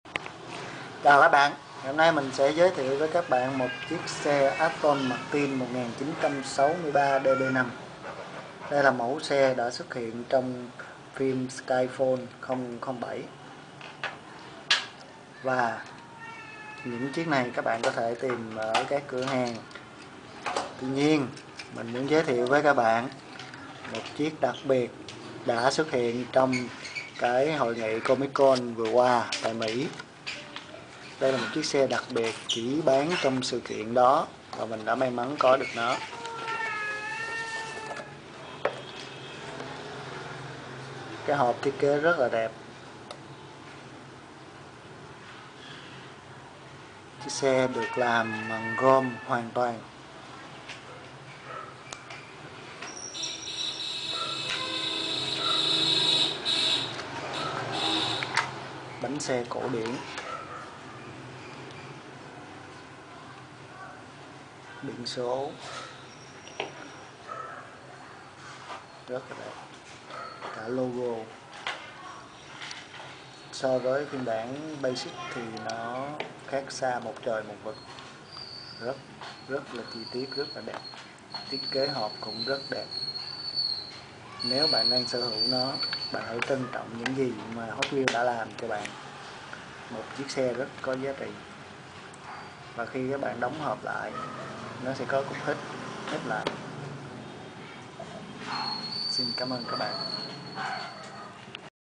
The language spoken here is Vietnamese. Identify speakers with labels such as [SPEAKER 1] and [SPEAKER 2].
[SPEAKER 1] Chào các bạn, hôm nay mình sẽ giới thiệu với các bạn một chiếc xe Aston Martin 1963 DB5. Đây là mẫu xe đã xuất hiện trong phim Skyfall 007. Và những chiếc này các bạn có thể tìm ở các cửa hàng. Tuy nhiên, mình muốn giới thiệu với các bạn một chiếc đặc biệt đã xuất hiện trong cái hội nghị Comic Con vừa qua tại Mỹ. Đây là một chiếc xe đặc biệt chỉ bán trong sự kiện đó và mình đã may mắn có được nó. Cái hộp thiết kế rất là đẹp. Chiếc xe được làm bằng chrome hoàn toàn. Bánh xe cổ điển. Biển số rất là đẹp. Cả logo. So với phiên bản basic thì nó khác xa một trời một vực. Rất là chi tiết, rất là đẹp. Thiết kế hộp cũng rất đẹp. Nếu bạn đang sở hữu nó, bạn hãy trân trọng những gì mà Hot Wheels đã làm cho bạn. Một chiếc xe rất có giá trị. Và khi các bạn đóng hộp lại, nó sẽ có cục hít lại. Xin cảm ơn các bạn.